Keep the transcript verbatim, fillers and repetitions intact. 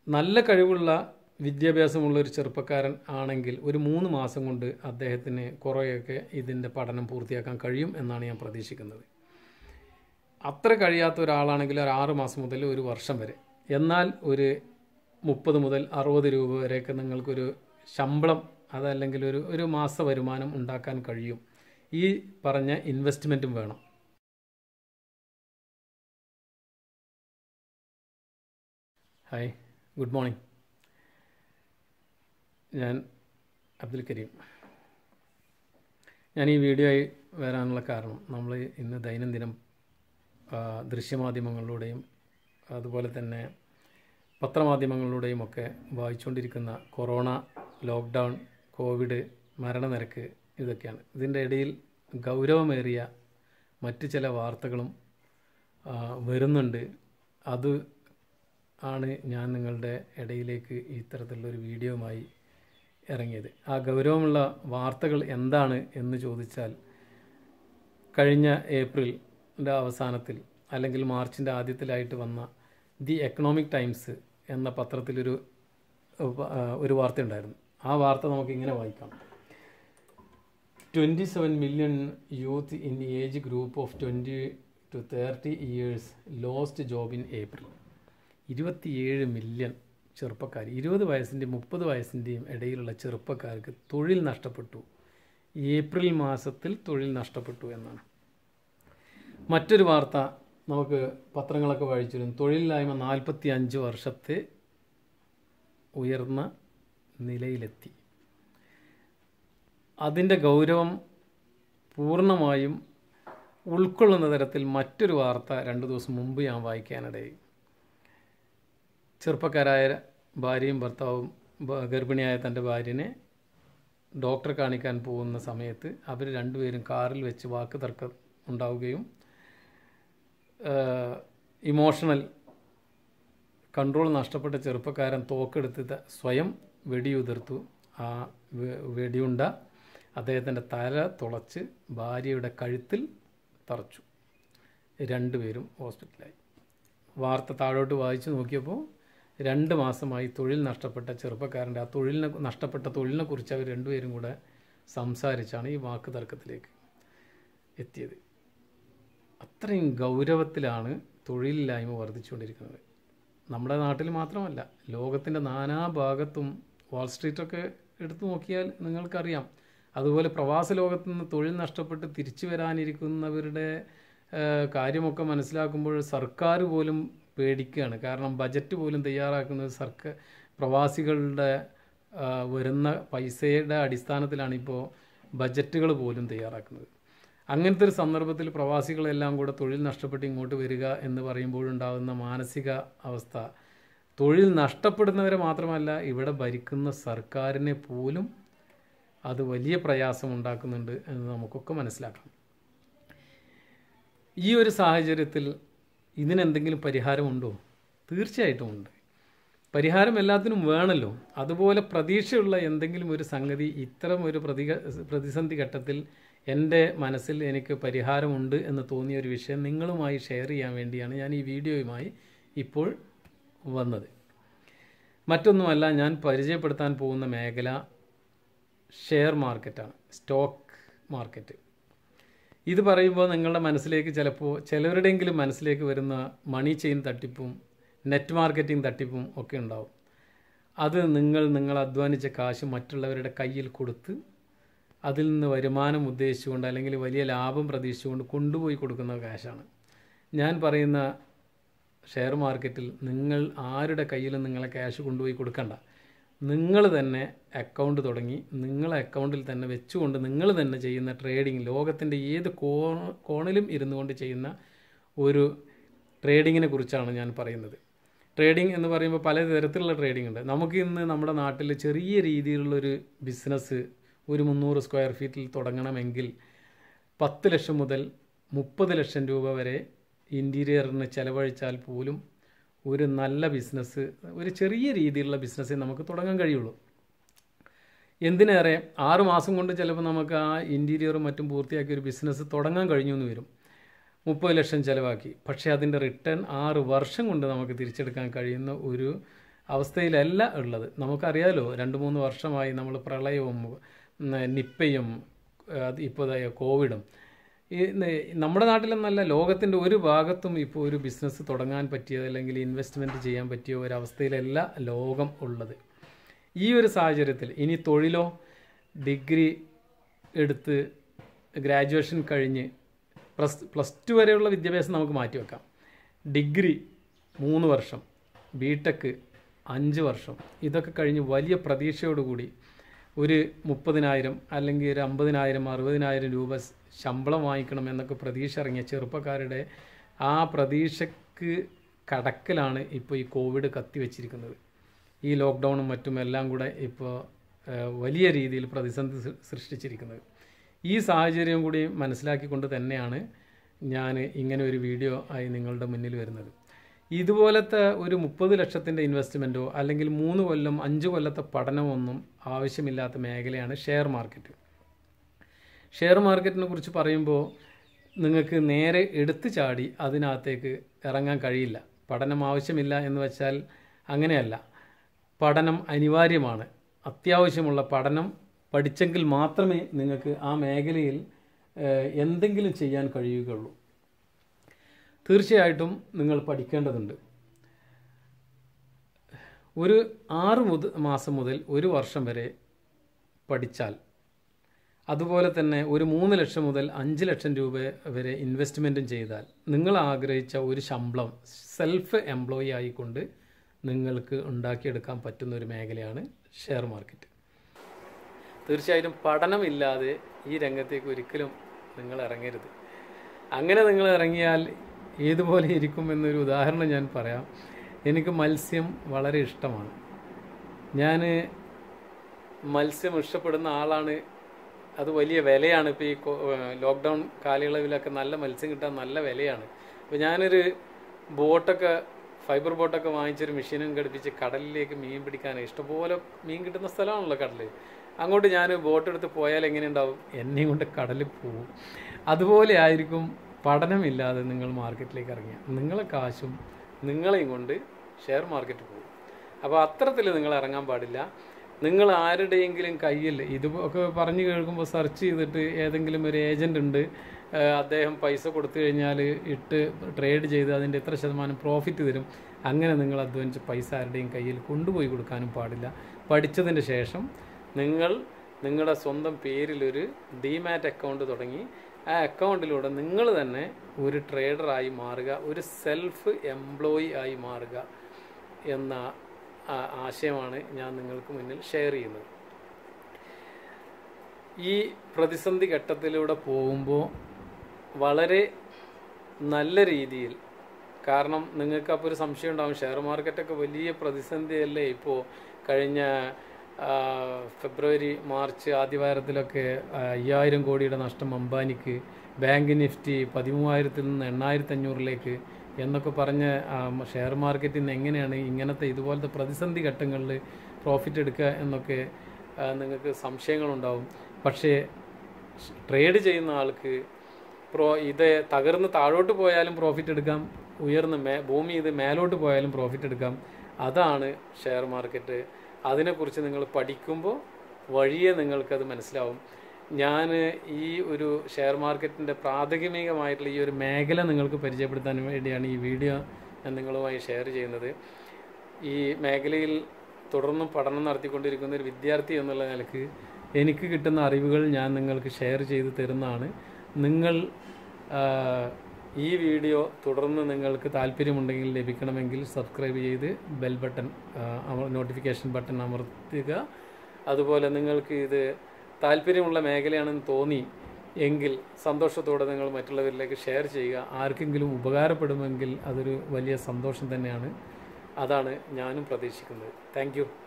നല്ല കഴിവുള്ള വിദ്യാഭ്യാസമുള്ള ഒരു ചെറുപ്പക്കാരൻ ആണെങ്കിൽ ഒരു മൂന്ന് മാസം കൊണ്ട് അദ്ദേഹത്തിന് കുറേയൊക്കെ ഇതിൻ്റെ പഠനം പൂർത്തിയാക്കാൻ കഴിയും എന്നാണ് ഞാൻ പ്രതീക്ഷിക്കുന്നത്. അത്ര കഴിയാത്ത ഒരാളാണെങ്കിൽ ഒരു ആറ് മാസം മുതൽ ഒരു വർഷം വരെ, എന്നാൽ ഒരു മുപ്പത് മുതൽ അറുപത് രൂപ വരെയൊക്കെ നിങ്ങൾക്കൊരു ശമ്പളം അതല്ലെങ്കിൽ ഒരു ഒരു മാസ വരുമാനം ഉണ്ടാക്കാൻ കഴിയും. ഈ പറഞ്ഞ ഇൻവെസ്റ്റ്മെൻറ്റും വേണം. Hi, good morning. ഞാൻ അബ്ദുൽ കരീം. ഞാൻ ഈ വീഡിയോ ആയി വരാനുള്ള കാരണം, നമ്മൾ ഇന്ന് ദൈനംദിനം ദൃശ്യമാധ്യമങ്ങളിലൂടെയും അതുപോലെ തന്നെ പത്രമാധ്യമങ്ങളിലൂടെയും ഒക്കെ വായിച്ചുകൊണ്ടിരിക്കുന്ന കൊറോണ, ലോക്ക്ഡൗൺ, കോവിഡ്, മരണനിരക്ക് ഇതൊക്കെയാണ്. ഇതിൻ്റെ ഇടയിൽ ഗൗരവമേറിയ മറ്റ് ചില വാർത്തകളും വരുന്നുണ്ട്. അത് ആണ് ഞാൻ നിങ്ങളുടെ ഇടയിലേക്ക് ഇത്തരത്തിലുള്ളൊരു വീഡിയോയുമായി ഇറങ്ങിയത്. ആ ഗൗരവമുള്ള വാർത്തകൾ എന്താണ് എന്ന് ചോദിച്ചാൽ, കഴിഞ്ഞ ഏപ്രിലിൻ്റെ അവസാനത്തിൽ അല്ലെങ്കിൽ മാർച്ചിൻ്റെ ആദ്യത്തിലായിട്ട് വന്ന ദി എക്കണോമിക് ടൈംസ് എന്ന പത്രത്തിലൊരു ഒരു വാർത്ത ഉണ്ടായിരുന്നു. ആ വാർത്ത നമുക്കിങ്ങനെ വായിക്കാം. Twenty seven million youth in age group of twenty two thirty years lost job in April. ഇരുപത്തിയേഴ് മില്യൺ ചെറുപ്പക്കാർ, ഇരുപത് വയസ്സിൻ്റെയും മുപ്പത് വയസ്സിൻ്റെയും ഇടയിലുള്ള ചെറുപ്പക്കാർക്ക് തൊഴിൽ നഷ്ടപ്പെട്ടു. ഏപ്രിൽ മാസത്തിൽ തൊഴിൽ നഷ്ടപ്പെട്ടു എന്നാണ്. മറ്റൊരു വാർത്ത നമുക്ക് പത്രങ്ങളൊക്കെ വായിച്ചിരുന്നു. തൊഴിലില്ലായ്മ നാൽപ്പത്തി അഞ്ച് വർഷത്തെ ഉയർന്ന നിലയിലെത്തി. അതിൻ്റെ ഗൗരവം പൂർണ്ണമായും ഉൾക്കൊള്ളുന്ന തരത്തിൽ മറ്റൊരു വാർത്ത രണ്ട് ദിവസം മുമ്പ് ഞാൻ വായിക്കാനിടയായി. ചെറുപ്പക്കാരായ ഭാര്യയും ഭർത്താവും ഗർഭിണിയായ തൻ്റെ ഭാര്യനെ ഡോക്ടറെ കാണിക്കാൻ പോകുന്ന സമയത്ത് അവർ രണ്ടുപേരും കാറിൽ വെച്ച് വാക്ക് തർക്കം ഉണ്ടാവുകയും ഇമോഷണൽ കൺട്രോൾ നഷ്ടപ്പെട്ട ചെറുപ്പക്കാരൻ തോക്കെടുത്ത് സ്വയം വെടിയുതിർത്തു. ആ വെടിയുണ്ട അദ്ദേഹത്തിൻ്റെ തല തുളച്ച് ഭാര്യയുടെ കഴുത്തിൽ തറച്ചു. രണ്ടുപേരും ഹോസ്പിറ്റലായി. വാർത്ത താഴോട്ട് വായിച്ചു നോക്കിയപ്പോൾ രണ്ട് മാസമായി തൊഴിൽ നഷ്ടപ്പെട്ട ചെറുപ്പക്കാരൻ്റെ ആ തൊഴിലിനെ നഷ്ടപ്പെട്ട തൊഴിലിനെ കുറിച്ച് അവർ രണ്ടുപേരും കൂടെ സംസാരിച്ചാണ് ഈ വാക്ക് തർക്കത്തിലേക്ക് എത്തിയത്. അത്രയും ഗൗരവത്തിലാണ് തൊഴിലില്ലായ്മ വർദ്ധിച്ചുകൊണ്ടിരിക്കുന്നത്. നമ്മുടെ നാട്ടിൽ മാത്രമല്ല, ലോകത്തിൻ്റെ നാനാഭാഗത്തും വാൾസ്ട്രീറ്റൊക്കെ എടുത്തു നോക്കിയാൽ നിങ്ങൾക്കറിയാം. അതുപോലെ പ്രവാസ ലോകത്തു നിന്ന് തൊഴിൽ നഷ്ടപ്പെട്ട് തിരിച്ചു വരാനിരിക്കുന്നവരുടെ കാര്യമൊക്കെ മനസ്സിലാക്കുമ്പോൾ സർക്കാർ പോലും പേടിക്കുകയാണ്. കാരണം ബജറ്റ് പോലും തയ്യാറാക്കുന്നത് സർക്കാർ പ്രവാസികളുടെ വരുന്ന പൈസയുടെ അടിസ്ഥാനത്തിലാണ് ഇപ്പോൾ ബജറ്റുകൾ പോലും തയ്യാറാക്കുന്നത്. അങ്ങനത്തെ ഒരു സന്ദർഭത്തിൽ പ്രവാസികളെല്ലാം കൂടെ തൊഴിൽ നഷ്ടപ്പെട്ട് ഇങ്ങോട്ട് വരിക എന്ന് പറയുമ്പോഴുണ്ടാകുന്ന മാനസിക അവസ്ഥ, തൊഴിൽ നഷ്ടപ്പെടുന്നവരെ മാത്രമല്ല ഇവിടെ ഭരിക്കുന്ന സർക്കാരിനെ പോലും അത് വലിയ പ്രയാസം ഉണ്ടാക്കുന്നുണ്ട് എന്ന് നമുക്കൊക്കെ മനസ്സിലാക്കാം. ഈ ഒരു സാഹചര്യത്തിൽ ഇതിനെന്തെങ്കിലും പരിഹാരമുണ്ടോ? തീർച്ചയായിട്ടും ഉണ്ട്. പരിഹാരം എല്ലാത്തിനും വേണമല്ലോ. അതുപോലെ പ്രതീക്ഷയുള്ള എന്തെങ്കിലും ഒരു സംഗതി ഇത്തരം ഒരു പ്രതി പ്രതിസന്ധി ഘട്ടത്തിൽ എൻ്റെ മനസ്സിൽ എനിക്ക് പരിഹാരമുണ്ട് എന്ന് തോന്നിയ ഒരു വിഷയം നിങ്ങളുമായി ഷെയർ ചെയ്യാൻ വേണ്ടിയാണ് ഞാൻ ഈ വീഡിയോയുമായി ഇപ്പോൾ വന്നത്. മറ്റൊന്നുമല്ല, ഞാൻ പരിചയപ്പെടുത്താൻ പോകുന്ന മേഖല ഷെയർ മാർക്കറ്റാണ്, സ്റ്റോക്ക് മാർക്കറ്റ്. ഇത് പറയുമ്പോൾ നിങ്ങളുടെ മനസ്സിലേക്ക് ചിലപ്പോൾ ചിലവരുടെയെങ്കിലും മനസ്സിലേക്ക് വരുന്ന മണി ചെയിൻ തട്ടിപ്പും നെറ്റ് മാർക്കറ്റിംഗ് തട്ടിപ്പും ഒക്കെ ഉണ്ടാവും. അത് നിങ്ങൾ നിങ്ങൾ അധ്വാനിച്ച കാശ് മറ്റുള്ളവരുടെ കയ്യിൽ കൊടുത്ത് അതിൽ നിന്ന് വരുമാനം ഉദ്ദേശിച്ചുകൊണ്ട് അല്ലെങ്കിൽ വലിയ ലാഭം പ്രതീക്ഷിച്ചുകൊണ്ട് കൊണ്ടുപോയി കൊടുക്കുന്ന കാശാണ്. ഞാൻ പറയുന്ന ഷെയർ മാർക്കറ്റിൽ നിങ്ങൾ ആരുടെ കയ്യിലും നിങ്ങളെ ക്യാഷ് കൊണ്ടുപോയി കൊടുക്കണ്ട. നിങ്ങൾ തന്നെ അക്കൗണ്ട് തുടങ്ങി നിങ്ങളെ അക്കൗണ്ടിൽ തന്നെ വെച്ചുകൊണ്ട് നിങ്ങൾ തന്നെ ചെയ്യുന്ന ട്രേഡിങ്, ലോകത്തിൻ്റെ ഏത് കോണ കോണിലും ഇരുന്നു കൊണ്ട് ചെയ്യുന്ന ഒരു ട്രേഡിങ്ങിനെ കുറിച്ചാണ് ഞാൻ പറയുന്നത്. ട്രേഡിംഗ് എന്ന് പറയുമ്പോൾ പല തരത്തിലുള്ള ട്രേഡിംഗ് ഉണ്ട്. നമുക്ക് ഇന്ന് നമ്മുടെ നാട്ടിൽ ചെറിയ രീതിയിലുള്ളൊരു ബിസിനസ് ഒരു മുന്നൂറ് സ്ക്വയർ ഫീറ്റിൽ തുടങ്ങണമെങ്കിൽ പത്ത് ലക്ഷം മുതൽ മുപ്പത് ലക്ഷം രൂപ വരെ ഇൻറ്റീരിയറിന് ചിലവഴിച്ചാൽ പോലും ഒരു നല്ല ബിസിനസ്, ഒരു ചെറിയ രീതിയിലുള്ള ബിസിനസ്സേ നമുക്ക് തുടങ്ങാൻ കഴിയുള്ളൂ. എന്തിനേറെ ആറ് മാസം കൊണ്ട് ചിലപ്പോൾ നമുക്ക് ആ ഇൻറ്റീരിയറും മറ്റും പൂർത്തിയാക്കി ഒരു ബിസിനസ് തുടങ്ങാൻ കഴിഞ്ഞു എന്ന് വരും. മുപ്പത് ലക്ഷം ചിലവാക്കി, പക്ഷേ അതിൻ്റെ റിട്ടേൺ ആറ് വർഷം കൊണ്ട് നമുക്ക് തിരിച്ചെടുക്കാൻ കഴിയുന്ന ഒരു അവസ്ഥയിലല്ല ഉള്ളത്. നമുക്കറിയാലോ, രണ്ട് മൂന്ന് വർഷമായി നമ്മൾ പ്രളയവും നിപ്പയും ഇപ്പോൾ കോവിഡും ഈ നമ്മുടെ നാട്ടിലെന്നല്ല ലോകത്തിൻ്റെ ഒരു ഭാഗത്തും ഇപ്പോൾ ഒരു ബിസിനസ് തുടങ്ങാൻ പറ്റിയത് അല്ലെങ്കിൽ ഇൻവെസ്റ്റ്മെൻറ്റ് ചെയ്യാൻ പറ്റിയ ഒരവസ്ഥയിലല്ല ലോകം ഉള്ളത്. ഈ ഒരു സാഹചര്യത്തിൽ ഇനി തൊഴിലോ ഡിഗ്രി എടുത്ത് ഗ്രാജുവേഷൻ കഴിഞ്ഞ് പ്ലസ് പ്ലസ് ടു വരെയുള്ള വിദ്യാഭ്യാസം നമുക്ക് മാറ്റിവെക്കാം. ഡിഗ്രി മൂന്ന് വർഷം, ബി ടെക് അഞ്ച് വർഷം, ഇതൊക്കെ കഴിഞ്ഞ് വലിയ പ്രതീക്ഷയോടുകൂടി ഒരു മുപ്പതിനായിരം അല്ലെങ്കിൽ ഒരു അമ്പതിനായിരം അറുപതിനായിരം രൂപ ശമ്പളം വാങ്ങിക്കണം എന്നൊക്കെ പ്രതീക്ഷ ഇറങ്ങിയ ചെറുപ്പക്കാരുടെ ആ പ്രതീക്ഷയ്ക്ക് കടക്കലാണ് ഇപ്പോൾ ഈ കോവിഡ് കത്തിവെച്ചിരിക്കുന്നത്. ഈ ലോക്ക്ഡൗണും മറ്റും എല്ലാം കൂടെ ഇപ്പോൾ വലിയ രീതിയിൽ പ്രതിസന്ധി സൃഷ്ടിച്ചിരിക്കുന്നത്. ഈ സാഹചര്യം കൂടി മനസ്സിലാക്കിക്കൊണ്ട് തന്നെയാണ് ഞാൻ ഇങ്ങനെ ഒരു വീഡിയോ ആയി നിങ്ങളുടെ മുന്നിൽ വരുന്നത്. ഇതുപോലത്തെ ഒരു മുപ്പത് ലക്ഷത്തിൻ്റെ ഇൻവെസ്റ്റ്മെൻറ്റോ അല്ലെങ്കിൽ മൂന്ന് കൊല്ലം അഞ്ച് കൊല്ലത്തെ പഠനമൊന്നും ആവശ്യമില്ലാത്ത മേഖലയാണ് ഷെയർ മാർക്കറ്റ്. ഷെയർ മാർക്കറ്റിനെ കുറിച്ച് പറയുമ്പോൾ നിങ്ങൾക്ക് നേരെ എടുത്തു ചാടി അതിനകത്തേക്ക് ഇറങ്ങാൻ കഴിയില്ല. പഠനം ആവശ്യമില്ല എന്ന് വെച്ചാൽ അങ്ങനെയല്ല. പഠനം അനിവാര്യമാണ്. അത്യാവശ്യമുള്ള പഠനം പഠിച്ചെങ്കിൽ മാത്രമേ നിങ്ങൾക്ക് ആ മേഖലയിൽ എന്തെങ്കിലും ചെയ്യാൻ കഴിയുകയുള്ളൂ. തീർച്ചയായിട്ടും നിങ്ങൾ പഠിക്കേണ്ടതുണ്ട്. ഒരു ആറ് മുതൽ മാസം മുതൽ ഒരു വർഷം വരെ പഠിച്ചാൽ, അതുപോലെ തന്നെ ഒരു മൂന്ന് ലക്ഷം മുതൽ അഞ്ച് ലക്ഷം രൂപ വരെ ഇൻവെസ്റ്റ്മെൻറ്റും ചെയ്താൽ നിങ്ങൾ ആഗ്രഹിച്ച ഒരു ശമ്പളം സെൽഫ് എംപ്ലോയി ആയിക്കൊണ്ട് നിങ്ങൾക്ക് ഉണ്ടാക്കിയെടുക്കാൻ പറ്റുന്ന ഒരു മേഖലയാണ് ഷെയർ മാർക്കറ്റ്. തീർച്ചയായിട്ടും പഠനമില്ലാതെ ഈ രംഗത്തേക്ക് ഒരിക്കലും നിങ്ങൾ ഇറങ്ങരുത്. അങ്ങനെ നിങ്ങൾ ഇറങ്ങിയാൽ ഏതുപോലെ ഇരിക്കുമെന്നൊരു ഉദാഹരണം ഞാൻ പറയാം. എനിക്ക് മത്സ്യം വളരെ ഇഷ്ടമാണ്. ഞാൻ മത്സ്യം ഇഷ്ടപ്പെടുന്ന ആളാണ്. അത് വലിയ വിലയാണ്. ഇപ്പോൾ ഈ ലോക്ക്ഡൗൺ കാലയളവിലൊക്കെ നല്ല മത്സ്യം കിട്ടാൻ നല്ല വിലയാണ്. അപ്പോൾ ഞാനൊരു ബോട്ടൊക്കെ ഫൈബർ ബോട്ടൊക്കെ വാങ്ങിച്ചൊരു മെഷീനും ഘടിപ്പിച്ച് കടലിലേക്ക് മീൻ പിടിക്കാനാണ്. ഇഷ്ടംപോലെ മീൻ കിട്ടുന്ന സ്ഥലമാണല്ലോ കടൽ. അങ്ങോട്ട് ഞാൻ ബോട്ടെടുത്ത് പോയാൽ എങ്ങനെയുണ്ടാവും? എന്നെയും കൊണ്ട് കടലിൽ പോകും. അതുപോലെ ആയിരിക്കും പഠനമില്ലാതെ നിങ്ങൾ മാർക്കറ്റിലേക്ക് ഇറങ്ങിയ നിങ്ങളെ കാശും നിങ്ങളെയും കൊണ്ട് ഷെയർ മാർക്കറ്റ് പോകും. അപ്പോൾ അത്തരത്തിൽ നിങ്ങൾ ഇറങ്ങാൻ പാടില്ല. നിങ്ങൾ ആരുടെയെങ്കിലും കയ്യിൽ ഇതൊക്കെ പറഞ്ഞു കേൾക്കുമ്പോൾ സെർച്ച് ചെയ്തിട്ട് ഏതെങ്കിലും ഒരു ഏജൻ്റ് ഉണ്ട്, അദ്ദേഹം പൈസ കൊടുത്തു കഴിഞ്ഞാൽ ഇട്ട് ട്രേഡ് ചെയ്ത് അതിൻ്റെ എത്ര ശതമാനം പ്രോഫിറ്റ് തരും, അങ്ങനെ നിങ്ങൾ അധ്വാനിച്ച് പൈസ ആരുടെയും കയ്യിൽ കൊണ്ടുപോയി കൊടുക്കാനും പാടില്ല. പഠിച്ചതിന് ശേഷം നിങ്ങൾ നിങ്ങളുടെ സ്വന്തം പേരിലൊരു ഡിമാറ്റ് അക്കൗണ്ട് തുടങ്ങി ആ അക്കൗണ്ടിലൂടെ നിങ്ങൾ തന്നെ ഒരു ട്രേഡറായി മാറുക, ഒരു സെൽഫ് എംപ്ലോയി ആയി മാറുക എന്ന ആശയമാണ് ഞാൻ നിങ്ങൾക്ക് മുന്നിൽ ഷെയർ ചെയ്യുന്നത്. ഈ പ്രതിസന്ധി ഘട്ടത്തിലൂടെ പോകുമ്പോൾ വളരെ നല്ല രീതിയിൽ, കാരണം നിങ്ങൾക്ക് അപ്പോൾ ഒരു സംശയം ഉണ്ടാകും, ഷെയർ മാർക്കറ്റൊക്കെ വലിയ പ്രതിസന്ധിയല്ലേ ഇപ്പോൾ. കഴിഞ്ഞ ഫെബ്രുവരി മാർച്ച് ആദ്യവാരത്തിലൊക്കെ അയ്യായിരം കോടിയുടെ നഷ്ടം അംബാനിക്ക്, ബാങ്ക് നിഫ്റ്റി പതിമൂവായിരത്തിൽ നിന്ന് എണ്ണായിരത്തി അഞ്ഞൂറിലേക്ക് എന്നൊക്കെ പറഞ്ഞ് ഷെയർ മാർക്കറ്റിൽ നിന്ന് എങ്ങനെയാണ് ഇങ്ങനത്തെ ഇതുപോലത്തെ പ്രതിസന്ധി ഘട്ടങ്ങളിൽ പ്രോഫിറ്റ് എടുക്കുക എന്നൊക്കെ നിങ്ങൾക്ക് സംശയങ്ങളുണ്ടാവും. പക്ഷേ ട്രേഡ് ചെയ്യുന്ന ആൾക്ക് പ്രോ ഇത് തകർന്ന് താഴോട്ട് പോയാലും പ്രോഫിറ്റ് എടുക്കാം, ഉയർന്ന് മേ ഭൂമി ഇത് മേലോട്ട് പോയാലും പ്രോഫിറ്റ് എടുക്കാം. അതാണ് ഷെയർ മാർക്കറ്റ്. അതിനെക്കുറിച്ച് നിങ്ങൾ പഠിക്കുമ്പോൾ വഴിയെ നിങ്ങൾക്കത് മനസ്സിലാവും. ഞാൻ ഈ ഒരു ഷെയർ മാർക്കറ്റിൻ്റെ പ്രാഥമികമായിട്ടുള്ള ഈ ഒരു മേഖല നിങ്ങൾക്ക് പരിചയപ്പെടുത്താൻ വേണ്ടിയാണ് ഈ വീഡിയോ ഞാൻ നിങ്ങളുമായി ഷെയർ ചെയ്യുന്നത്. ഈ മേഖലയിൽ തുടർന്നും പഠനം നടത്തിക്കൊണ്ടിരിക്കുന്ന ഒരു വിദ്യാർത്ഥി എന്നുള്ള നിലക്ക് എനിക്ക് കിട്ടുന്ന അറിവുകൾ ഞാൻ നിങ്ങൾക്ക് ഷെയർ ചെയ്ത് തരുന്നതാണ്. നിങ്ങൾ ഈ വീഡിയോ തുടർന്ന് നിങ്ങൾക്ക് താല്പര്യമുണ്ടെങ്കിൽ ലഭിക്കണമെങ്കിൽ സബ്സ്ക്രൈബ് ചെയ്ത് ബെൽ ബട്ടൺ നോട്ടിഫിക്കേഷൻ ബട്ടൺ അമർത്തുക. അതുപോലെ നിങ്ങൾക്ക് ഇത് താല്പര്യമുള്ള മേഖലയാണെന്ന് തോന്നി എങ്കിൽ സന്തോഷത്തോടെ നിങ്ങൾ മറ്റുള്ളവരിലേക്ക് ഷെയർ ചെയ്യുക. ആർക്കെങ്കിലും ഉപകാരപ്പെടുമെങ്കിൽ അതൊരു വലിയ സന്തോഷം തന്നെയാണ്. അതാണ് ഞാനും പ്രതീക്ഷിക്കുന്നത്. Thank U.